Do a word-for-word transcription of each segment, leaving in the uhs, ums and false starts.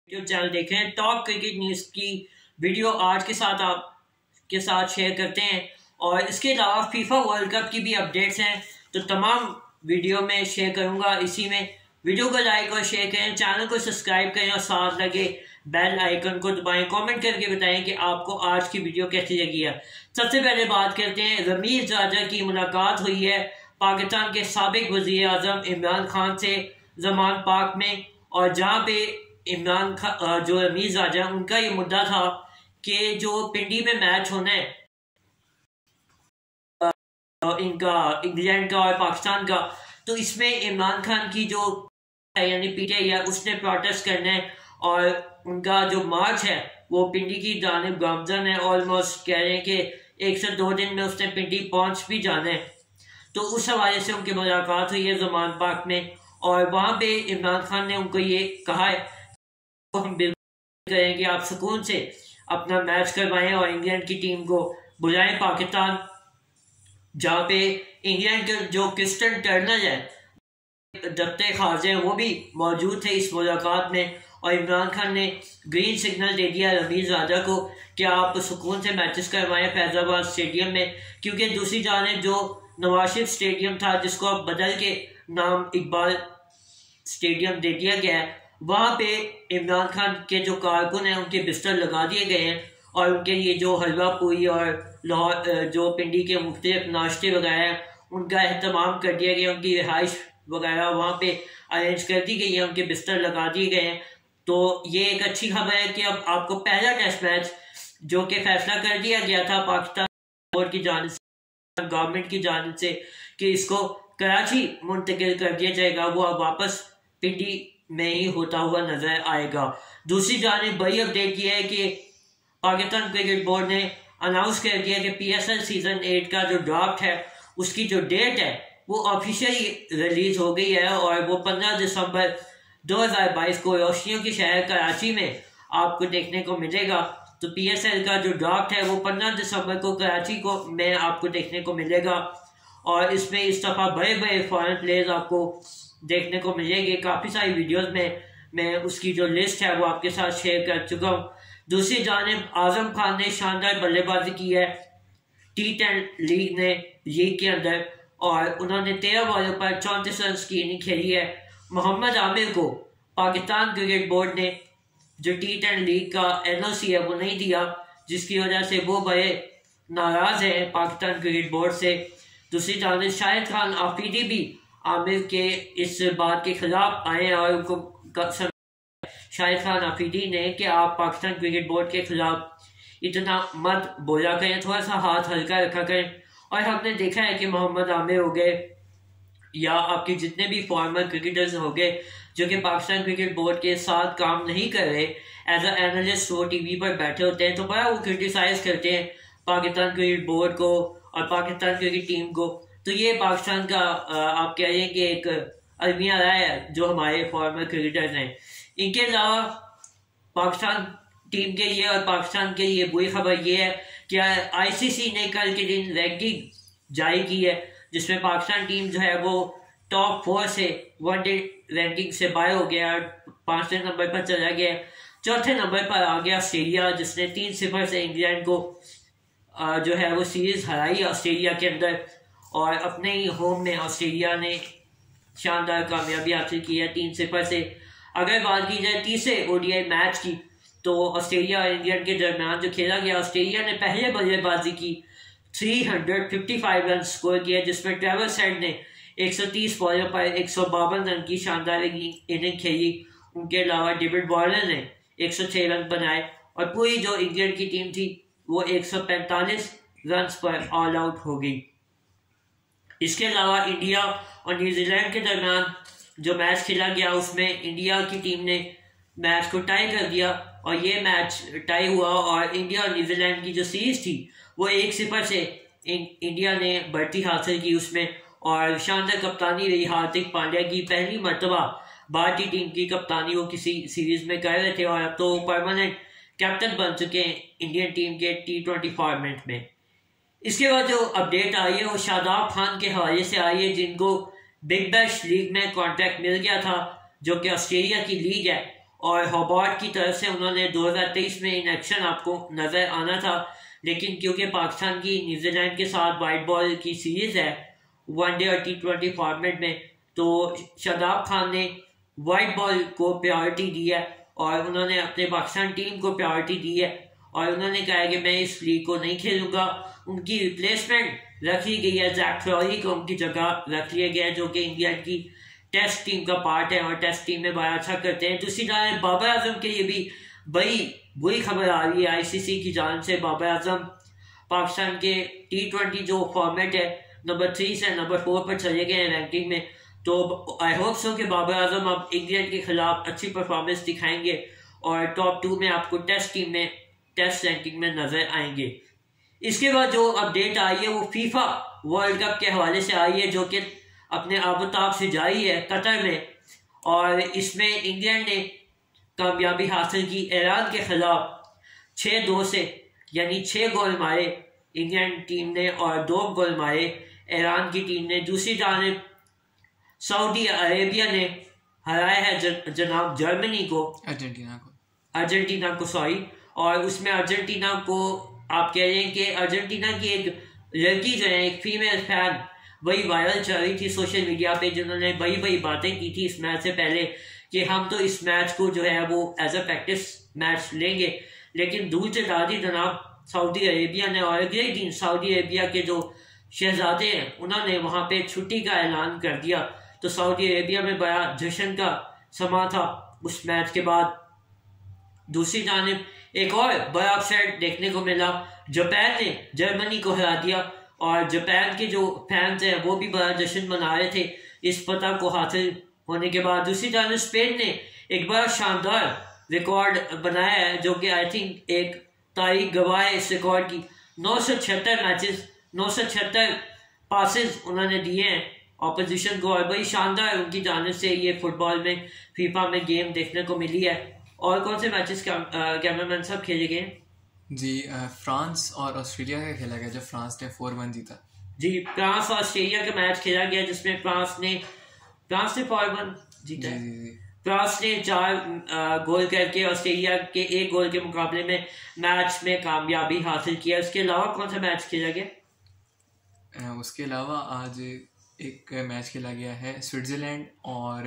YouTube channel देख रहे हैं। टॉप क्रिकेट न्यूज़ की वीडियो आज के साथ आपके साथ शेयर करते हैं और इसके अलावा फीफा वर्ल्ड कप की भी अपडेट्स हैं तो तमाम वीडियो में शेयर करूंगा। इसी में वीडियो को लाइक और शेयर करें, चैनल को सब्सक्राइब करें और साथ लगे बेल आइकन को दबाएं। कमेंट करके बताएं कि आपको आज की वीडियो कैसी लगी है। सबसे पहले बात करते हैं, रमीज राजा की मुलाकात हुई है पाकिस्तान के साबिक वजीर आजम इमरान खान से जमान पाक में, और जहाँ पे इमरान खान जो रमीज राजा उनका ये मुद्दा था कि जो पिंडी में मैच होना है इनका इंग्लैंड का और पाकिस्तान का, तो इसमें इमरान खान की जो यानी पीटीआई है उसने प्रोटेस्ट करना है और उनका जो मार्च है वो पिंडी की जानिब गामजन है। ऑलमोस्ट कह रहे हैं कि एक से दो दिन में उसने पिंडी पहुंच भी जाना है। तो उस हवाले से उनकी मुलाकात हुई है जमान पाक में और वहां पे इमरान खान ने उनको ये कहा है तो हम बिल्कुल करें कि आप सुकून से अपना मैच करवाएं और इंग्लैंड की टीम को बुलाएं पाकिस्तान, जहाँ पे इंग्लैंड के जो क्रिस्टन टर्नर है दफ्ते खाजे वो भी मौजूद थे इस मुलाकात में और इमरान खान ने ग्रीन सिग्नल दे दिया रमीज राजा को कि आप सुकून से मैचेस करवाएं फैजाबाद स्टेडियम में, क्योंकि दूसरी जानिब जो नवाज शरीफ स्टेडियम था जिसको अब बदल के नाम इकबाल स्टेडियम दे दिया गया है, वहाँ पे इमरान खान के जो कारकुन हैं उनके बिस्तर लगा दिए गए हैं और उनके लिए जो हलवा पूरी और लाहौर जो पिंडी के मुख्तलिफ नाश्ते वगैरह उनका एहतमाम कर दिया गया, उनकी रिहाइश वगैरह वहाँ पे अरेंज कर दी गई है, उनके बिस्तर लगा दिए गए हैं। तो ये एक अच्छी खबर है कि अब आपको पहला टेस्ट मैच जो कि फैसला कर दिया गया था पाकिस्तान बोर्ड की जानिब से, गवर्नमेंट की जानिब से कि इसको कराची मुंतकिल कर दिया जाएगा, वो अब वापस पिंडी में ही होता हुआ नजर आएगा। दूसरी जानिब बड़ी अपडेट ये है कि पाकिस्तान क्रिकेट बोर्ड ने अनाउंस कर दिया कि पीएसएल सीजन एट का जो ड्राफ्ट है उसकी जो डेट है वो ऑफिशियली रिलीज हो गई है और वो पंद्रह दिसंबर दो हज़ार बाईस को रोशनियों की शहर कराची में आपको देखने को मिलेगा। तो पीएसएल का जो ड्राफ्ट है वो पंद्रह दिसंबर को कराची को में आपको देखने को मिलेगा और इसमें इस दफा बड़े बड़े फॉरेन प्लेयर्स आपको देखने को मिलेंगे। काफ़ी सारी वीडियोस में मैं उसकी जो लिस्ट है वो आपके साथ शेयर कर चुका हूँ। दूसरी जानिब आजम खान ने शानदार बल्लेबाजी की है टी टेन लीग ने लीग के अंदर और उन्होंने तेरह बॉलों पर चौंतीस रन की इनिंग खेली है। मोहम्मद आमिर को पाकिस्तान क्रिकेट बोर्ड ने जो टी टेन लीग का एनओसी है वो नहीं दिया, जिसकी वजह से वो बड़े नाराज हैं पाकिस्तान क्रिकेट बोर्ड से। दूसरी जानिब शाहिद खान आफरीदी भी आमिर के इस बात के खिलाफ आए और उनको शाहिद खान आफरीदी ने कि आप पाकिस्तान क्रिकेट बोर्ड के खिलाफ इतना मत बोला करें, थोड़ा सा हाथ हल्का रखा करें। और हमने देखा है कि मोहम्मद आमिर हो गए या आपके जितने भी फॉर्मर क्रिकेटर्स हो गए जो कि पाकिस्तान क्रिकेट बोर्ड के साथ काम नहीं कर रहे, एज अ एनालिस्ट वो टीवी पर बैठे होते हैं तो बड़ा वो क्रिटिसाइज करते हैं पाकिस्तान क्रिकेट बोर्ड को और पाकिस्तान क्रिकेट टीम को। तो ये पाकिस्तान का आप कह रहे हैं कि एक अलमिया राय है जो हमारे फॉर्मर क्रिकेटर्स हैं। इनके अलावा पाकिस्तान टीम के लिए और पाकिस्तान के लिए बुरी खबर ये है कि आईसीसी ने कल के दिन रैंकिंग जारी की है जिसमें पाकिस्तान टीम जो है वो टॉप फोर से वनडे रैंकिंग से बाहर हो गया, पांचवें नंबर पर चला गया। चौथे नंबर पर आ गया ऑस्ट्रेलिया जिसने तीन सिफर से इंग्लैंड को जो है वो सीरीज हराई ऑस्ट्रेलिया के अंदर और अपने ही होम में ऑस्ट्रेलिया ने शानदार कामयाबी हासिल की है तीन सिफर से। अगर बात की जाए तीसरे ओडीआई मैच की तो ऑस्ट्रेलिया और इंग्लैंड के दरमियान जो खेला गया, ऑस्ट्रेलिया ने पहले बल्लेबाजी की तीन सौ पचपन रन स्कोर किया जिसमें ट्रेविस हेड ने एक सौ तीस बॉलों पर एक सौ बावन रन की शानदार इनिंग खेली। उनके अलावा डेविड वार्नर ने एक सौ छह रन बनाए और पूरी जो इंग्लैंड की टीम थी वो एक सौ पैंतालीस रन पर ऑल आउट हो गई। इसके अलावा इंडिया और न्यूजीलैंड के दरमियान जो मैच खेला गया उसमें इंडिया की टीम ने मैच को टाई कर दिया और ये मैच टाई हुआ और इंडिया और न्यूजीलैंड की जो सीरीज थी वो एक सिफर से इंडिया ने बढ़ती हासिल की उसमें और शानदार कप्तानी रही हार्दिक पांड्या की। पहली मर्तबा भारतीय टीम की कप्तानी वो किसी सीरीज में कर रहे थे और अब तो परमानेंट कैप्टन बन चुके हैं इंडियन टीम के टी ट्वेंटी फॉर्मेट में। इसके बाद जो अपडेट आई है वो शादाब खान के हवाले से आई है जिनको बिग बैश लीग में कॉन्ट्रैक्ट मिल गया था जो कि ऑस्ट्रेलिया की लीग है और होबार्ट की तरफ से उन्होंने दो हज़ार तेईस में इन एक्शन आपको नज़र आना था, लेकिन क्योंकि पाकिस्तान की न्यूजीलैंड के साथ वाइट बॉल की सीरीज़ है वनडे और टी ट्वेंटी फॉर्मेट में, तो शादाब खान ने वाइट बॉल को प्रायोरिटी दी है और उन्होंने अपने पाकिस्तान टीम को प्रायोरिटी दी है और उन्होंने कहा है कि मैं इस लीग को नहीं खेलूंगा। उनकी रिप्लेसमेंट रख ली गई है, जैक फ्लॉरी को उनकी जगह रख लिया गया है जो कि इंग्लैंड की टेस्ट टीम का पार्ट है और टेस्ट टीम में बड़ा अच्छा करते हैं। दूसरी जानब बाबर आजम के लिए भी बड़ी बुरी खबर आ रही है आईसीसी की जान से। बाबर आजम पाकिस्तान के टी ट्वेंटी जो फॉर्मेट है नंबर थ्री से नंबर फोर पर चले गए हैं रैंकिंग में, तो आई होप सो कि बाबर आजम अब इंग्लैंड के खिलाफ अच्छी परफॉर्मेंस दिखाएंगे और टॉप टू में आपको टेस्ट टीम में टेस्ट रैंकिंग में नजर आएंगे। इसके बाद जो अपडेट आई है वो फीफा वर्ल्ड कप के हवाले से आई है जो कि अपने आबोताब से जारी है कतर में, और इसमें इंग्लैंड ने कामयाबी हासिल की ईरान के खिलाफ छः दो से, यानी छः गोल मारे इंग्लैंड टीम ने और दो गोल मारे ईरान की टीम ने। दूसरी जानब सऊदी अरेबिया ने हराया है जन, जनाब जर्मनी को अर्जेंटीना को अर्जेंटीना को सॉरी और उसमें अर्जेंटीना को आप कह रहे हैं कि अर्जेंटीना की एक लड़की जो है, एक फीमेल फैन, वही वायरल चल रही थी सोशल मीडिया पे, जिन्होंने बड़ी बड़ी बातें की थी इस मैच से पहले कि हम तो इस मैच को जो है वो एज अ प्रैक्टिस मैच लेंगे, लेकिन दूर से दादी जनाब सऊदी अरेबिया ने और अगले दिन सऊदी अरेबिया के जो शहजादे हैं उन्होंने वहाँ पे छुट्टी का ऐलान कर दिया, तो सऊदी अरेबिया में बड़ा जश्न का समा था उस मैच के बाद। दूसरी जानब एक और बड़ा अपसेट देखने को मिला, जापान ने जर्मनी को हरा दिया और जापान के जो फैंस हैं वो भी बड़ा जश्न मना रहे थे इस पता को हासिल होने के बाद। दूसरी जानब स्पेन ने एक बड़ा शानदार रिकॉर्ड बनाया है जो कि आई थिंक एक तारीख गवाह है इस रिकॉर्ड की। नौ सौ छिहत्तर मैचेस नौ सौ छिहत्तर पासिस उन्होंने दिए हैं ऑपोजिशन को और बड़ी शानदार उनकी जानिब से ये फुटबॉल में फीफा में गेम देखने को मिली है। और कौन से मैचेस कैमरामैन सब खेले गए? जी फ्रांस और ऑस्ट्रेलिया का खेला गया जब फ्रांस ने फोर वन जीता। जी फ्रांस और ऑस्ट्रेलिया का मैच खेला गया जिसमें फ्रांस ने फ्रांस ने फोर वन जीता। जी, जी, जी। फ्रांस ने चार गोल करके ऑस्ट्रेलिया के एक गोल के मुकाबले में मैच में कामयाबी हासिल किया। उसके अलावा कौन सा मैच खेला गया? उसके अलावा आज एक मैच खेला गया है स्विट्जरलैंड और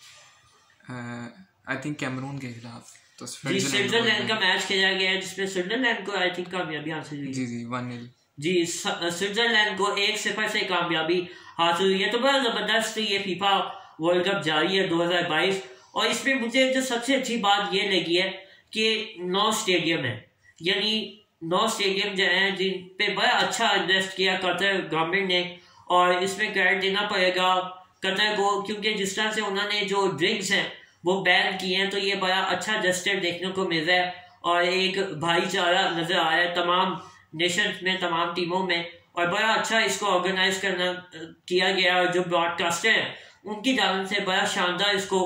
आई थिंक कैमरून के खिलाफ, तो स्विट्जरलैंड का मैच खेला गया है जिसमें स्विट्जरलैंड को आई थिंक कामयाबी हासिल हुई। जी जी वन नील जी स्विट्जरलैंड को एक सिफर से कामयाबी हासिल हुई है। तो बड़ा जबरदस्त ये फीफा वर्ल्ड कप जारी है दो हज़ार बाईस और इसमें मुझे जो सबसे अच्छी बात ये लगी है कि नौ स्टेडियम है, यानी नौ स्टेडियम जो है जिन पे बड़ा अच्छा इन्वेस्ट किया कतर गवर्नमेंट ने, और इसमें क्रेडिट देना पड़ेगा कतर को क्योंकि जिस तरह से उन्होंने जो ड्रिंक्स हैं वो बैन किए हैं, तो ये बड़ा अच्छा जस्टेड देखने को मिल रहा है और एक भाईचारा नजर आ रहा है तमाम नेशंस में, तमाम टीमों में, और बड़ा अच्छा इसको ऑर्गेनाइज करना किया गया और जो ब्रॉडकास्टर हैं उनकी जानब से बड़ा शानदार इसको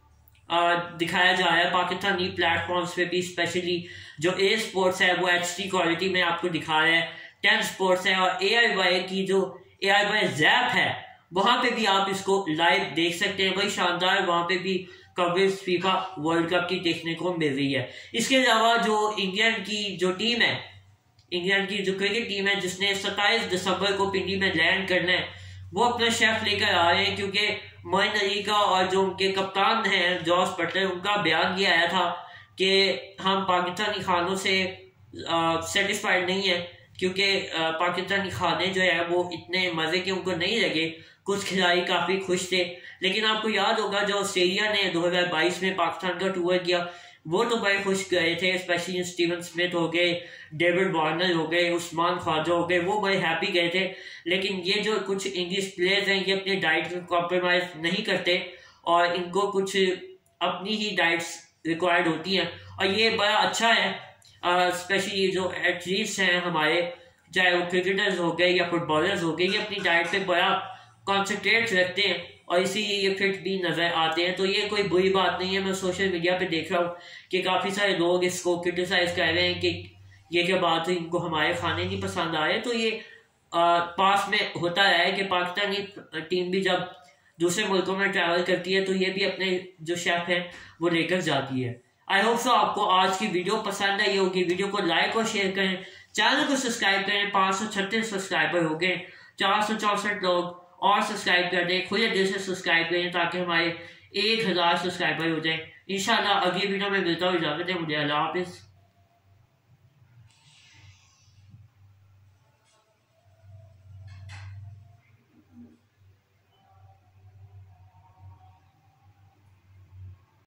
आ, दिखाया जा रहा है पाकिस्तानी प्लेटफॉर्म्स पे भी, स्पेशली जो ए स्पोर्ट्स है वो एच डी क्वालिटी में आपको दिखा रहा है, टेन स्पोर्ट्स है और ए आई वाई की जो ए आई वाई जैप है वहाँ पे भी आप इसको लाइव देख सकते हैं। वही शानदार वहाँ पे भी कवरेज फीफा वर्ल्ड कप की देखने को मिल रही है। इसके अलावा जो इंग्लैंड की जो टीम है, इंग्लैंड की जो क्रिकेट टीम है जिसने सत्ताईस दिसंबर को पिंडी में लैंड करना है, वो अपना शेफ लेकर आ रहे हैं क्योंकि मोइन अली का और जो उनके कप्तान हैं जॉस बटलर, उनका बयान ये आया था कि हम पाकिस्तानी खानों से सेटिस्फाइड नहीं है क्योंकि पाकिस्तानी खाने जो है वो इतने मज़े के उनको नहीं लगे। कुछ खिलाड़ी काफ़ी खुश थे, लेकिन आपको याद होगा जो ऑस्ट्रेलिया ने दो हज़ार बाईस में पाकिस्तान का टूर किया वो तो बड़े खुश गए थे, स्पेशली स्टीवन स्मिथ हो गए, डेविड वार्नर हो गए, उस्मान ख्वाजा हो गए, वो बड़े हैप्पी गए थे। लेकिन ये जो कुछ इंग्लिश प्लेयर्स हैं ये अपनी डाइट में कॉम्प्रोमाइज नहीं करते और इनको कुछ अपनी ही डाइट्स रिक्वायर्ड होती हैं और ये बड़ा अच्छा है। स्पेशली जो एथलीट्स हैं हमारे, चाहे वो क्रिकेटर्स हो गए या फुटबॉलर्स हो गए, ये अपनी डाइट पे बड़ा कॉन्सेंट्रेट रखते हैं और इसीलिए ये फिट भी नजर आते हैं। तो ये कोई बुरी बात नहीं है। मैं सोशल मीडिया पे देख रहा हूँ कि काफ़ी सारे लोग इसको क्रिटिसाइज कर रहे हैं कि ये क्या बात है, इनको हमारे खाने नहीं पसंद आए। तो ये आ, पास में होता है कि पाकिस्तानी टीम भी जब दूसरे मुल्कों में ट्रैवल करती है तो ये भी अपने जो शेफ हैं वो लेकर जाती है। आई होप सो आपको आज की वीडियो पसंद आई होगी। वीडियो को लाइक और शेयर करें, चैनल को सब्सक्राइब करें। पाँच सौ छत्तीस सब्सक्राइबर हो गए, चार सौ चौसठ लोग और सब्सक्राइब कर दें। खुले दिल से सब्सक्राइब करें ताकि हमारे एक हज़ार सब्सक्राइबर हो जाए। इंशाल्लाह अगली वीडियो में मिलता हूँ। इजाज़त है मुझे। अल्लाह हाफिज़।